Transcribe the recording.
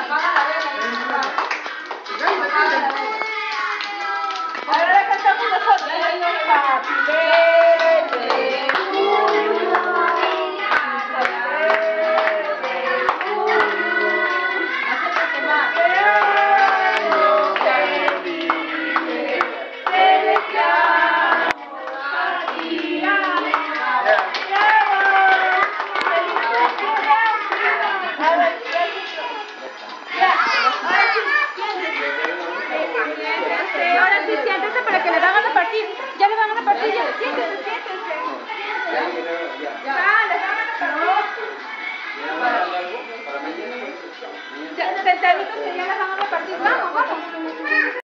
Ahora le cantamos nosotros. Happy birthday to you. Happy birthday to you. Acércate más. Te deseamos a ti. Ahora sí, siéntese para que le van a repartir. Ya le van a repartir, ya. Siéntese, siéntese. Ya, le van a repartir. Ya, sentaditos que ya le van a repartir. Vamos, vamos.